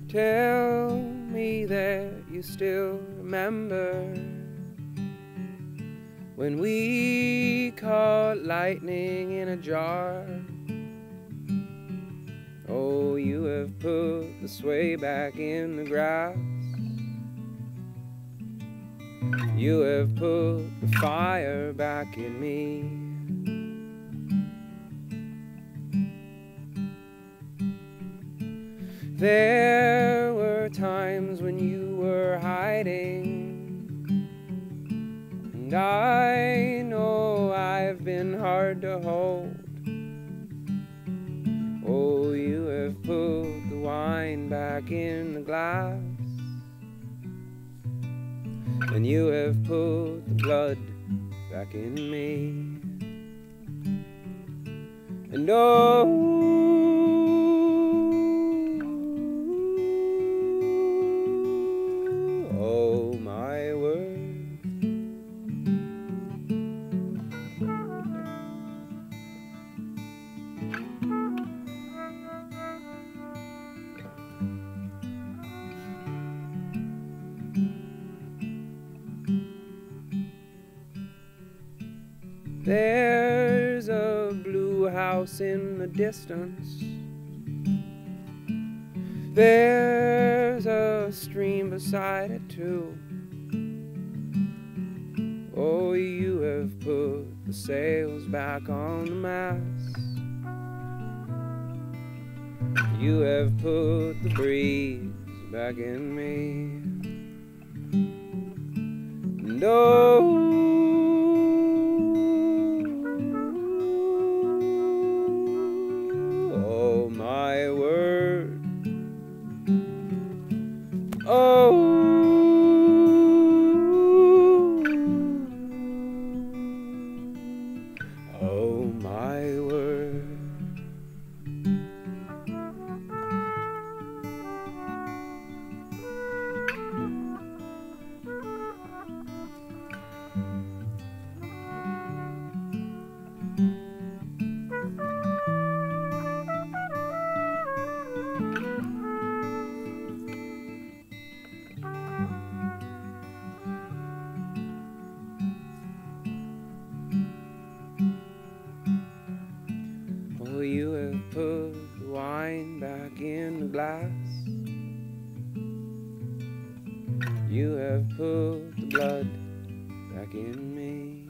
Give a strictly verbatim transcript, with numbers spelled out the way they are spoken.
Tell me that you still remember when we caught lightning in a jar. Oh, you have put the sway back in the grass. You have put the fire back in me. There were times when you were hiding, and I know I've been hard to hold. Oh, you have put the wine back in the glass, and you have put the blood back in me. And oh, oh my word, there's a blue house in the distance. There's a stream beside it too. Oh, you have put the sails back on the mast. You have put the breeze back in me. And oh, my word, oh, oh my word. Oh, you have put the wine back in the glass. You have put the blood back in me.